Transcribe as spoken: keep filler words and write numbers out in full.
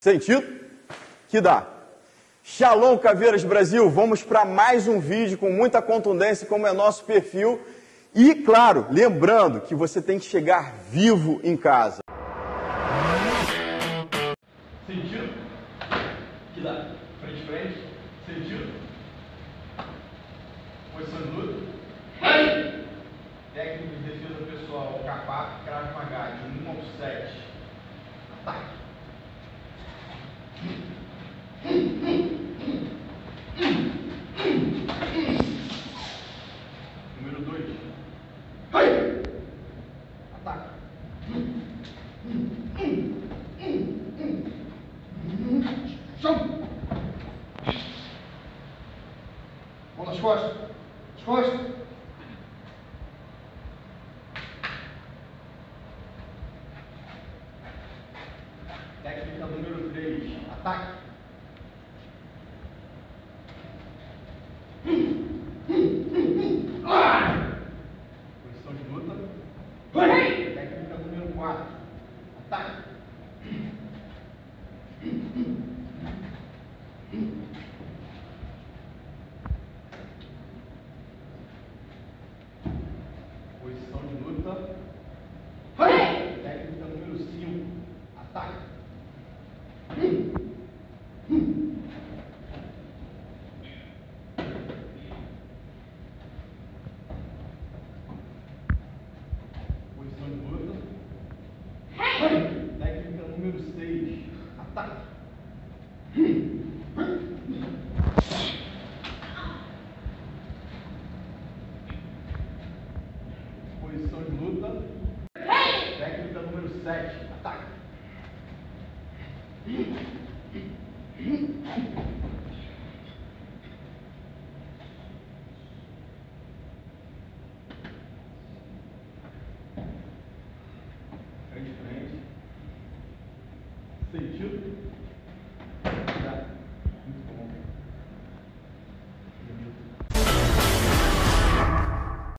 Sentido? Que dá. Shalom, Caveiras Brasil, vamos para mais um vídeo com muita contundência, como é nosso perfil. E, claro, lembrando que você tem que chegar vivo em casa. Sentido? Que dá. Frente, frente. Sentido? Posição de luta. Técnica de defesa pessoal, K-P A, Krav Maga, de um ao sete. Ataque. Número dois. Ataque. Chão. Mão nas costas. As costas. Técnica número três. Ataque. Posição de luta. Técnica número quatro. Ataque. Posição de luta. Técnica número cinco. Ataque. Posição de luta. Técnica número seis. Ataque. Posição de luta. Técnica número sete. Ataque. Frente, frente. Sentido?